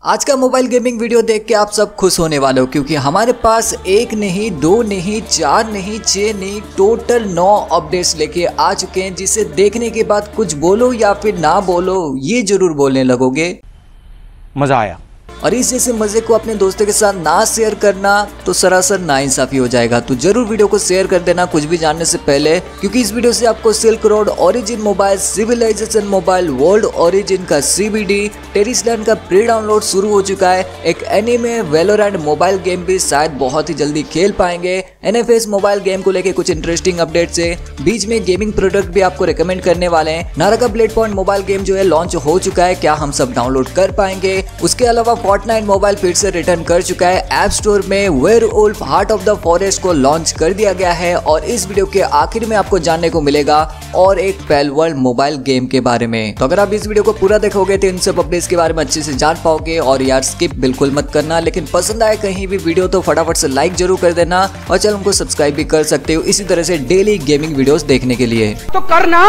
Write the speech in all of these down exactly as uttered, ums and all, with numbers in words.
आज का mobile gaming video देख के आप सब खुश होने वाले हो, क्योंकि हमारे पास एक नहीं, दो नहीं, चार नहीं, छह नहीं, टोटल नौ अपडेट्स लेके आ चुके हैं, जिसे देखने के बाद कुछ बोलो या फिर ना बोलो ये जरूर बोलने लगोगे मजा आया। और इस जैसे मजे को अपने दोस्तों के साथ ना शेयर करना तो सरासर नाइंसाफी हो जाएगा। तो जरूर वीडियो को शेयर कर देना कुछ भी जानने से पहले, क्योंकि इस वीडियो से आपको silk road origin mobile, civilization mobile, world origin का सीबीडी, टेरिसलैंड का प्री डाउनलोड शुरू हो चुका है। एक एनीमे, वैलोरेंट मोबाइल गेम भी शायद बहुत ही जल्दी खेल पाएंगे। एनएफएस मोबाइल गेम को लेकर कुछ इंटरेस्टिंग अपडेट्स है। बीच में गेमिंग प्रोडक्ट भी आपको रिकमेंड करने वाले हैं। Naraka bladepoint mobile game जो है लॉन्च हो चुका है, क्या हम सब डाउनलोड कर पाएंगे। उसके अलावा फोर्टनाइट मोबाइल फिर से रिटर्न कर चुका है। ऐप स्टोर में werewolf heart of the forest को लॉन्च कर दिया गया है। और इस वीडियो के आखिर में आपको जानने को मिलेगा और एक पैल वर्ल्ड मोबाइल गेम के बारे में। तो अगर आप इस वीडियो को पूरा देखोगे तो इन सब अपडेट्स के बारे में अच्छे से जान पाओगे। और यार स्किप बिल्कुल मत करना, लेकिन पसंद आए कहीं भी वीडियो तो फटाफट से लाइक जरूर कर देना और चैनल को सब्सक्राइब भी कर सकते हो इसी तरह से डेली गेमिंग वीडियोस देखने के लिए। तो करना।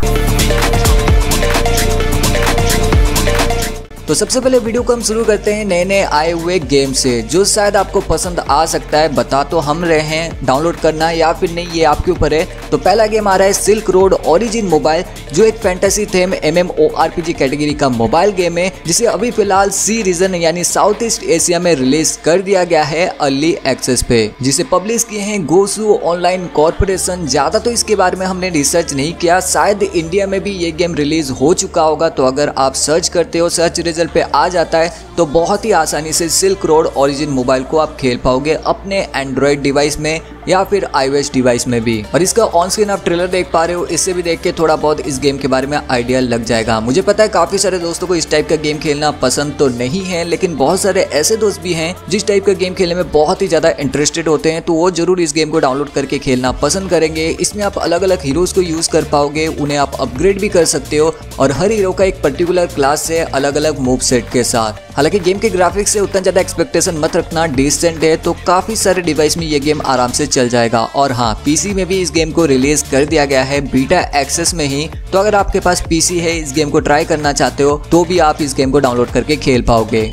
तो सबसे पहले वीडियो को हम शुरू करते हैं नए नए आए हुए गेम से, जो शायद आपको पसंद आ सकता है। बता तो हम रहे हैं, डाउनलोड करना या फिर नहीं ये आपके ऊपर है। तो पहला गेम आ रहा है सिल्क रोड ओरिजिन मोबाइल, जो एक फैंटेसी थीम एमएमओआरपीजी कैटेगरी का मोबाइल गेम है, जिसे अभी फिलहाल सी रीजन यानी साउथ ईस्ट एशिया में रिलीज कर दिया गया है अर्ली एक्सेस पे, जिसे पब्लिश किए हैं गोसू ऑनलाइन कॉर्पोरेशन। ज्यादा तो इसके बारे में हमने रिसर्च नहीं किया, शायद इंडिया में भी ये गेम रिलीज हो चुका होगा। तो अगर आप सर्च करते हो, सर्च रिजल्ट पे आ जाता है, तो बहुत ही आसानी से सिल्क रोड ओरिजिन मोबाइल को आप खेल पाओगे अपने एंड्रॉइड डिवाइस में या फिर आईओएस डिवाइस में भी। और इसका ऑन स्क्रीन आप ट्रेलर देख पा रहे हो, इससे भी देख के थोड़ा बहुत इस गेम के बारे में आइडिया लग जाएगा। मुझे पता है काफी सारे दोस्तों को इस टाइप का गेम खेलना पसंद तो नहीं है, लेकिन बहुत सारे ऐसे दोस्त भी हैं जिस टाइप का गेम खेलने में बहुत ही ज्यादा इंटरेस्टेड होते हैं, तो वो जरूर इस गेम को डाउनलोड करके खेलना पसंद करेंगे। इसमें आप अलग अलग हीरोज को यूज कर पाओगे, उन्हें आप अपग्रेड भी कर सकते हो और हर हीरो का एक पर्टिकुलर क्लास से अलग अलग मूव सेट के साथ। हालांकि गेम के ग्राफिक्स से उतना ज्यादा एक्सपेक्टेशन मत रखना, डिसेंट है, तो काफी सारे डिवाइस में ये गेम आराम से चल जाएगा। और हाँ, पीसी में भी इस गेम को रिलीज कर दिया गया है बीटा एक्सेस में ही। तो अगर आपके पास पीसी है, इस गेम को ट्राई करना चाहते हो, तो भी आप इस गेम को डाउनलोड करके खेल पाओगे।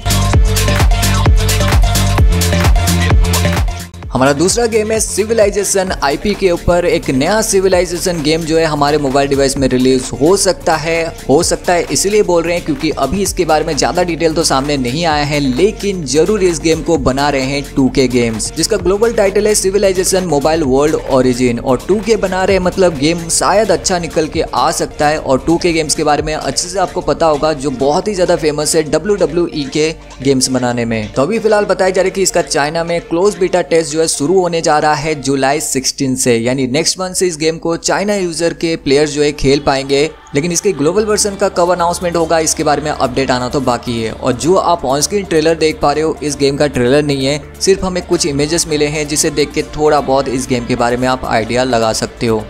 हमारा दूसरा गेम है सिविलाइजेशन आईपी के ऊपर। एक नया सिविलाइजेशन गेम जो है हमारे मोबाइल डिवाइस में रिलीज हो सकता है हो सकता है इसलिए बोल रहे हैं क्योंकि अभी इसके बारे में ज्यादा डिटेल तो सामने नहीं आया है, लेकिन जरूर इस गेम को बना रहे हैं टू के गेम्स, जिसका ग्लोबल टाइटल है सिविलाइजेशन मोबाइल वर्ल्ड ओरिजिन। और टू के बना रहे मतलब गेम शायद अच्छा निकल के आ सकता है। और टू के गेम्स के बारे में अच्छे से आपको पता होगा, जो बहुत ही ज्यादा फेमस है डब्ल्यू डब्ल्यू ई के गेम्स बनाने में। तो अभी फिलहाल बताया जा रहा है कि इसका चाइना में क्लोज बीटा टेस्ट जो शुरू होने जा रहा है जुलाई सोलह से, यानी नेक्स्ट मंथ से इस गेम को चाइना यूजर के प्लेयर्स जो है खेल पाएंगे। लेकिन इसके ग्लोबल वर्जन का कब अनाउंसमेंट होगा, इसके बारे में अपडेट आना तो बाकी है। और जो आप ऑन स्क्रीन ट्रेलर देख पा रहे हो, इस गेम का ट्रेलर नहीं है, सिर्फ हमें कुछ इमेजेस मिले हैं, जिसे देख के थोड़ा बहुत इस गेम के बारे में आप आइडिया लगा सकते हो।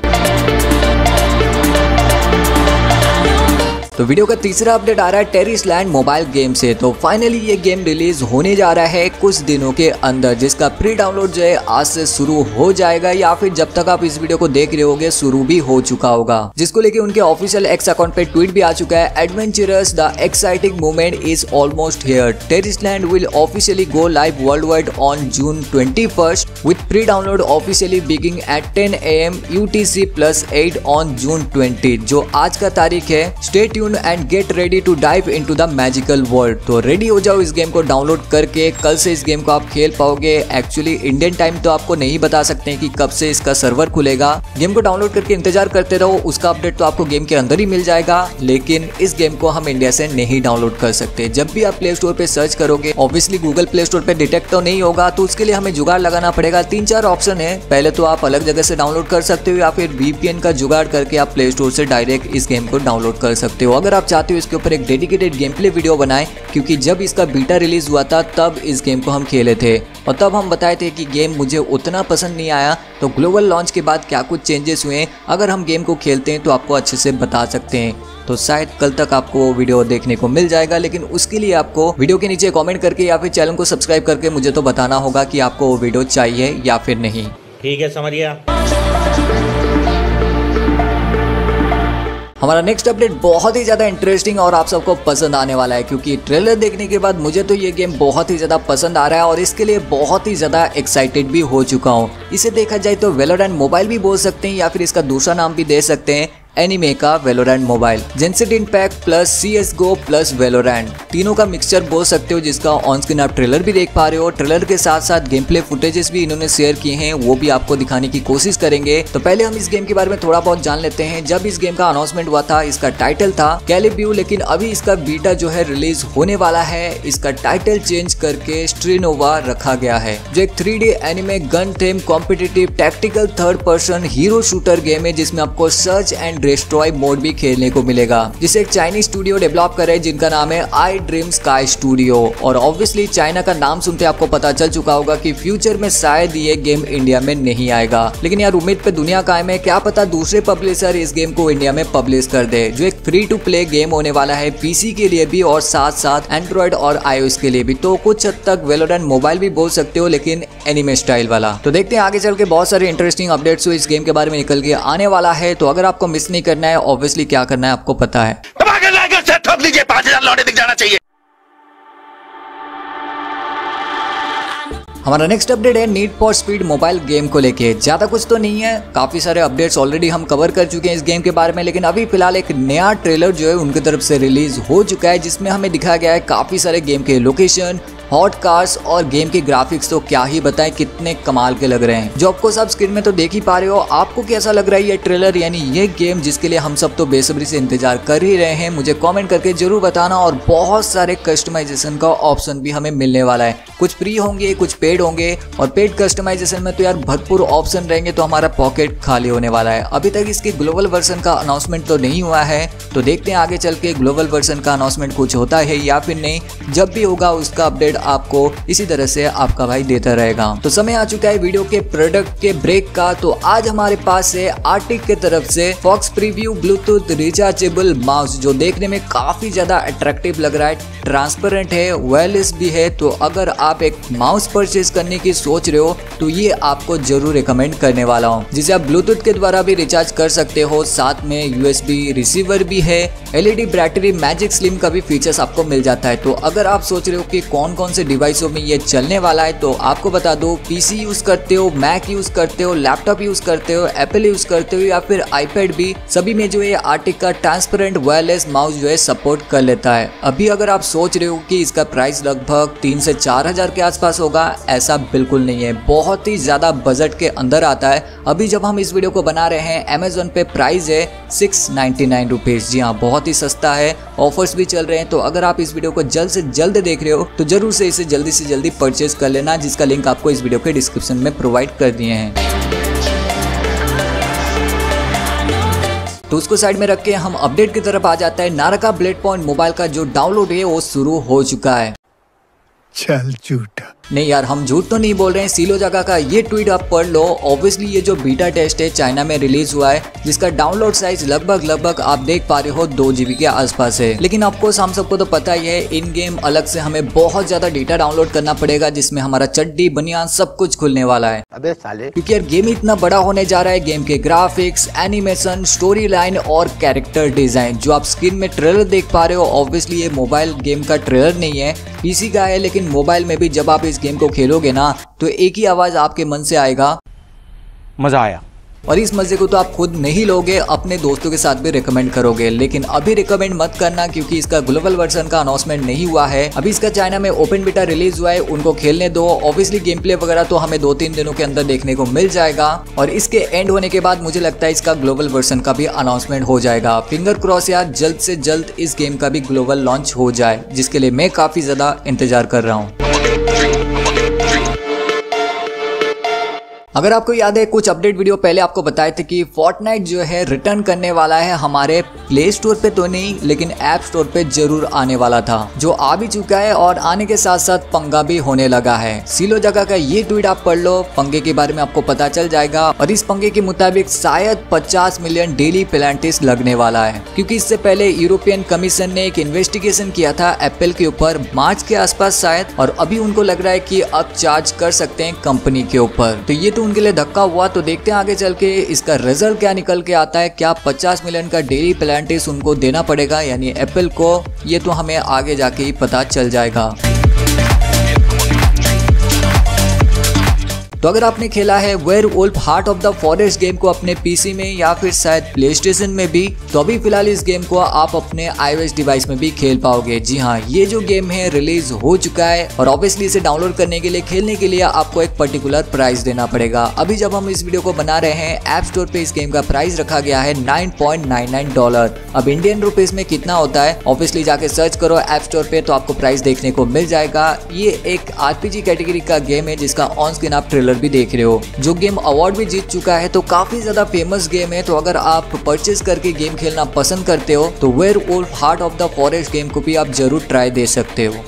तो वीडियो का तीसरा अपडेट आ रहा है टेरिसलैंड मोबाइल गेम से। तो फाइनली ये गेम रिलीज होने जा रहा है कुछ दिनों के अंदर, जिसका प्री डाउनलोड जो है आज से शुरू हो जाएगा, या फिर जब तक आप इस वीडियो को देख रहे होगे शुरू भी हो चुका होगा। जिसको लेके उनके ऑफिशियल एक्स अकाउंट पे ट्वीट भी आ चुका है, adventurers the exciting moment is almost here, Tarisland will officially go live worldwide on June twenty first with pre download officially beginning at ten A M UTC plus eight on June twenty, जो आज का तारीख है। Stay tuned and get ready to dive into the magical world. तो ready हो जाओ इस game को डाउनलोड करके, कल से इस गेम को आप खेल पाओगे। एक्चुअली इंडियन टाइम तो आपको नहीं बता सकते हैं कि कब से इसका सर्वर खुलेगा। गेम को डाउनलोड करके इंतजार करते रहो, उसका अपडेट तो आपको गेम के अंदर ही मिल जाएगा, लेकिन इस गेम को हम इंडिया से नहीं डाउनलोड कर सकते। जब भी आप प्ले स्टोर पे सर्च करोगे, ऑब्वियसली गूगल प्ले स्टोर पे डिटेक्ट तो नहीं होगा, तो उसके लिए हमें जुगाड़ लगाना पड़ेगा। तीन चार ऑप्शन है, पहले तो आप अलग जगह से डाउनलोड कर सकते हो, या फिर वीपीएन का जुगाड़ करके आप प्ले स्टोर से डायरेक्ट इस गेम को डाउनलोड कर सकते हो। अगर आप चाहते हो इसके ऊपर एक डेडिकेटेड गेम प्ले वीडियो बनाएं, क्योंकि जब इसका बीटा रिलीज हुआ था तब इस गेम को हम खेले थे और तब हम बताए थे कि गेम मुझे उतना पसंद नहीं आया। तो ग्लोबल लॉन्च के बाद क्या कुछ चेंजेस हुए, अगर हम गेम को खेलते हैं तो आपको अच्छे से बता सकते हैं। तो शायद कल तक आपको वो वीडियो देखने को मिल जाएगा, लेकिन उसके लिए आपको वीडियो के नीचे कमेंट करके या फिर चैनल को सब्सक्राइब करके मुझे तो बताना होगा कि आपको वो वीडियो चाहिए या फिर नहीं। ठीक है, समझ गया। हमारा नेक्स्ट अपडेट बहुत ही ज्यादा इंटरेस्टिंग और आप सबको पसंद आने वाला है, क्योंकि ट्रेलर देखने के बाद मुझे तो ये गेम बहुत ही ज्यादा पसंद आ रहा है और इसके लिए बहुत ही ज्यादा एक्साइटेड भी हो चुका हूँ। इसे देखा जाए तो वेलोरेंट मोबाइल भी बोल सकते हैं या फिर इसका दूसरा नाम भी दे सकते हैं, एनिमे का Valorant mobile. Genshin Impact plus C S go plus Valorant तीनों का मिक्सचर बोल सकते हो, जिसका ऑन स्क्रीन आप ट्रेलर भी देख पा रहे हो। ट्रेलर के साथ साथ गेम प्ले फुटेजेस भी इन्होंने शेयर किए हैं, वो भी आपको दिखाने की कोशिश करेंगे। तो पहले हम इस गेम के बारे में थोड़ा बहुत जान लेते हैं। जब इस गेम का अनाउंसमेंट हुआ था, इसका टाइटल था कैलिब्यू, लेकिन अभी इसका बीटा जो है रिलीज होने वाला है। इसका टाइटल चेंज करके स्ट्रीनोवा रखा गया है, जो एक three D anime gun theme competitive tactical third person hero shooter game है, जिसमें आपको सर्च एंड डिस्ट्रॉय मोड भी खेलने को मिलेगा, जिसे एक चाइनीज स्टूडियो डेवलप कर रहे हैं जिनका नाम है आई ड्रीम स्काई स्टूडियो। और ऑब्वियसली चाइना का नाम सुनते आपको पता चल चुका होगा कि फ्यूचर में शायद ये गेम इंडिया में नहीं आएगा, लेकिन यार उम्मीद पे दुनिया कायम है। क्या पता दूसरे पब्लिशर इस गेम को इंडिया में पब्लिश कर दे, जो एक फ्री टू प्ले गेम होने वाला है पीसी के लिए भी और साथ साथ एंड्रॉइड और आईओएस के लिए भी। तो कुछ हद तक वेलोरेंट मोबाइल भी बोल सकते हो, लेकिन एनिमे स्टाइल वाला। तो देखते हैं आगे चल के बहुत सारे इंटरेस्टिंग अपडेट्स इस गेम के बारे में निकल के आने वाला है। तो अगर आपको मिस नहीं करना है, ऑब्वियसली क्या करना है आपको पता है, ठोक लीजिए, पांच हजार लौटे दिख जाना चाहिए। हमारा नेक्स्ट अपडेट है need for speed mobile game को लेके। ज्यादा कुछ तो नहीं है, काफी सारे अपडेट्स ऑलरेडी हम कवर कर चुके हैं इस गेम के बारे में, लेकिन अभी फिलहाल एक नया ट्रेलर जो है उनकी तरफ से रिलीज हो चुका है, जिसमें हमें दिखाया गया है काफी सारे गेम के लोकेशन, हॉट कार्स और गेम के ग्राफिक्स। तो क्या ही बताएं कितने कमाल के लग रहे हैं, जो आपको सब स्क्रीन में तो देख ही पा रहे हो। आपको कैसा लग रहा है ये ट्रेलर, यानी ये गेम जिसके लिए हम सब तो बेसब्री से इंतजार कर ही रहे हैं? मुझे कमेंट करके जरूर बताना। और बहुत सारे कस्टमाइजेशन का ऑप्शन भी हमें मिलने वाला है, कुछ फ्री होंगे कुछ पेड होंगे, और पेड कस्टमाइजेशन में तो यार भरपूर ऑप्शन रहेंगे, तो हमारा पॉकेट खाली होने वाला है। अभी तक इसके ग्लोबल वर्जन का अनाउंसमेंट तो नहीं हुआ है, तो देखते हैं आगे चल के ग्लोबल वर्जन का अनाउंसमेंट कुछ होता है या फिर नहीं। जब भी होगा उसका अपडेट आपको इसी तरह से आपका भाई देता रहेगा। तो समय आ चुका है वीडियो के प्रोडक्ट के ब्रेक का। तो आज हमारे पास है आर्टिक के तरफ से fox preview Bluetooth rechargeable mouse, जो देखने में काफी ज्यादा अट्रैक्टिव लग रहा है, ट्रांसपेरेंट है, वायरलेस भी है। तो अगर आप एक माउस परचेज करने की सोच रहे हो तो ये आपको जरूर रिकमेंड करने वाला हूँ, जिसे आप ब्लूटूथ के द्वारा भी रिचार्ज कर सकते हो। साथ में यूएसबी रिसीवर भी है, एलईडी बैटरी, मैजिक स्लिम का भी फीचर्स आपको मिल जाता है। तो अगर आप सोच रहे हो कि कौन कौन से डिवाइसों में ये चलने वाला है, तो आपको बता दो, पीसी यूज करते हो, मैक यूज करते हो, लैपटॉप यूज करते हो, एप्पल यूज करते हो या फिर आईपैड भी, सभी में जो है आर्टिक का ट्रांसपेरेंट वायरलेस माउस जो है सपोर्ट कर लेता है। अभी अगर आप सोच रहे हो कि इसका प्राइस लगभग तीन से चार हजार के आसपास होगा, ऐसा बिल्कुल नहीं है, बहुत ही ज्यादा बजट के अंदर आता है। अभी जब हम इस वीडियो को बना रहे हैं, अमेजोन पे प्राइस है सिक्स नाइन्टी नाइन रुपीज। जी हाँ, बहुत ही सस्ता है, ऑफर्स भी चल रहे हैं। तो अगर आप इस वीडियो को जल्द से जल्द देख रहे हो तो जरूर से इसे जल्दी से जल्दी परचेज कर लेना, जिसका लिंक आपको इस वीडियो के डिस्क्रिप्शन में प्रोवाइड कर दिए हैं। तो उसको साइड में रख के हम अपडेट की तरफ आ जाता है। नारका ब्लेड पॉइंट मोबाइल का जो डाउनलोड है वो शुरू हो चुका है। चल झूठा नहीं यार, हम झूठ तो नहीं बोल रहे हैं। सीलो जगह का ये ट्वीट आप पढ़ लो। ऑब्वियसली ये जो बीटा टेस्ट है चाइना में रिलीज हुआ है, जिसका डाउनलोड साइज लगभग लगभग आप देख पा रहे हो दो जीबी के आसपास है। लेकिन ऑफकोर्स हम सबको तो पता ही है, इन गेम अलग से हमें बहुत ज्यादा डेटा डाउनलोड करना पड़ेगा, जिसमें हमारा चड्डी बनियान सब कुछ खुलने वाला है। अबे साले, क्योंकि यार गेम इतना बड़ा होने जा रहा है। गेम के ग्राफिक्स, एनिमेशन, स्टोरी लाइन और कैरेक्टर डिजाइन जो आप स्क्रीन में ट्रेलर देख पा रहे हो, ऑब्वियसली ये मोबाइल गेम का ट्रेलर नहीं है, पीसी का है। लेकिन मोबाइल में भी जब आप इस गेम को खेलोगे ना, तो एक ही आवाज आपके मन से आएगा, मजा आया। और इस मजे को तो आप खुद नहीं लोगे, अपने दोस्तों के साथ भी रिकमेंड करोगे। लेकिन अभी रिकमेंड मत करना, क्योंकि इसका ग्लोबल वर्जन का अनाउंसमेंट नहीं हुआ है। अभी इसका चाइना में ओपन बीटा रिलीज हुआ है, उनको खेलने दो। ऑब्वियसली गेम प्ले वगैरह तो हमें दो तीन दिनों के अंदर देखने को मिल जाएगा, और इसके एंड होने के बाद मुझे लगता है इसका ग्लोबल वर्जन का भी अनाउंसमेंट हो जाएगा। फिंगर क्रॉस यार, जल्द से जल्द इस गेम का भी ग्लोबल लॉन्च हो जाए, जिसके लिए मैं काफी ज्यादा इंतजार कर रहा हूँ। अगर आपको याद है, कुछ अपडेट वीडियो पहले आपको बताए थे कि फोर्टनाइट जो है रिटर्न करने वाला है हमारे प्ले स्टोर पे तो नहीं, लेकिन ऐप स्टोर पे जरूर आने वाला था, जो आ भी चुका है। और आने के साथ साथ पंगा भी होने लगा है। सीलो जगह का ये ट्वीट आप पढ़ लो, पंगे के बारे में आपको पता चल जाएगा। और इस पंगे के मुताबिक शायद पचास मिलियन डेली पेनल्टीज लगने वाला है, क्योंकि इससे पहले यूरोपियन कमीशन ने एक इन्वेस्टिगेशन किया था एप्पल के ऊपर मार्च के आसपास शायद, और अभी उनको लग रहा है कि अब चार्ज कर सकते हैं कंपनी के ऊपर। तो ये तो तो उनके लिए धक्का हुआ। तो देखते हैं आगे चल के इसका रिजल्ट क्या निकल के आता है। क्या पचास मिलियन का डेली प्लांटिस उनको देना पड़ेगा यानी एप्पल को, ये तो हमें आगे जाके ही पता चल जाएगा। तो अगर आपने खेला है werewolf heart of the forest game को अपने पीसी में या फिर शायद प्ले स्टेशन में भी, तो अभी फिलहाल इस गेम को आप अपने आईओएस डिवाइस में भी खेल पाओगे। जी हाँ, ये जो गेम है रिलीज हो चुका है और ऑब्वियसली इसे डाउनलोड करने के लिए, खेलने के लिए आपको एक पर्टिकुलर प्राइस देना पड़ेगा। अभी जब हम इस वीडियो को बना रहे हैं, ऐप स्टोर पे इस गेम का प्राइस रखा गया है nine point nine nine dollar. अब इंडियन रुपीज में कितना होता है, ऑब्वियसली जाके सर्च करो ऐप स्टोर पे तो आपको प्राइस देखने को मिल जाएगा। ये एक आरपीजी कैटेगरी का गेम है जिसका ऑन स्क्रीन आप ट्रेलर भी देख रहे हो। जो गेम अवार्ड भी जीत चुका है, तो काफी ज्यादा फेमस गेम है। तो अगर आप परचेज करके गेम खेलना पसंद करते हो तो werewolf heart of the forest game को भी आप जरूर ट्राई दे सकते हो।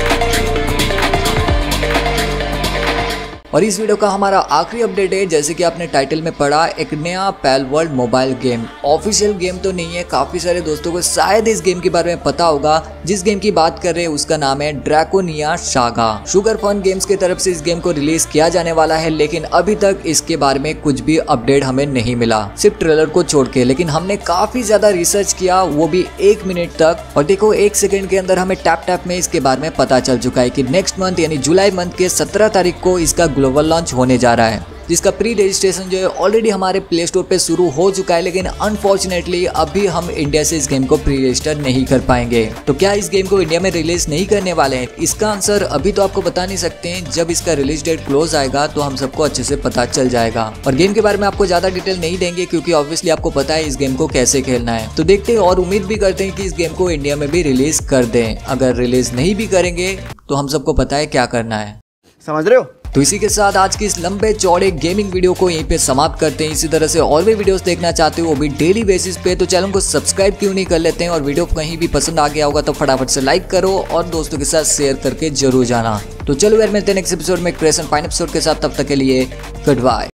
और इस वीडियो का हमारा आखिरी अपडेट है, जैसे कि आपने टाइटल में पढ़ा, एक नया Palworld mobile game. Official game तो नहीं है, काफी सारे दोस्तों को शायद इस गेम के बारे में पता होगा। जिस गेम की बात कर रहे हैं उसका नाम है Draconia saga. Sugar fun games की तरफ से इस गेम को रिलीज किया जाने वाला है, लेकिन अभी तक इसके बारे में कुछ भी अपडेट हमें नहीं मिला, सिर्फ ट्रेलर को छोड़ के। लेकिन हमने काफी ज्यादा रिसर्च किया, वो भी एक मिनट तक, और देखो एक सेकंड के अंदर हमें टैप टैप में इसके बारे में पता चल चुका है कि नेक्स्ट मंथ यानी जुलाई मंथ के सत्रह तारीख को इसका ग्लोबल लॉन्च होने जा रहा है, जिसका प्री रजिस्ट्रेशन जो है ऑलरेडी हमारे प्ले स्टोर पे शुरू हो चुका है। लेकिन अनफॉर्चुनेटली अभी हम इंडिया से इस गेम को प्री रजिस्टर नहीं कर पाएंगे। तो क्या इस गेम को इंडिया में रिलीज नहीं करने वाले हैं? इसका आंसर अभी तो आपको बता नहीं सकते हैं। जब इसका रिलीज डेट क्लोज आएगा तो हम सबको अच्छे से पता चल जाएगा। और गेम के बारे में आपको ज्यादा डिटेल नहीं देंगे क्योंकि ऑब्वियसली आपको पता है इस गेम को कैसे खेलना है। तो देखते हैं और उम्मीद भी करते हैं कि इस गेम को इंडिया में भी रिलीज कर दें। अगर रिलीज नहीं भी करेंगे तो हम सबको पता है क्या करना है, समझ रहे हो? तो इसी के साथ आज की इस लंबे चौड़े गेमिंग वीडियो को यहीं पे समाप्त करते हैं। इसी तरह से और भी वीडियोस देखना चाहते हो वो भी डेली बेसिस पे, तो चैनल को सब्सक्राइब क्यों नहीं कर लेते हैं। और वीडियो कहीं भी पसंद आ गया होगा तो फटाफट से लाइक करो और दोस्तों के साथ शेयर करके जरूर जाना। तो चलो यार, मिलते हैं नेक्स्ट एपिसोड में क्रेशन फाइन एपिसोड के साथ। तब तक के लिए गुड बाय।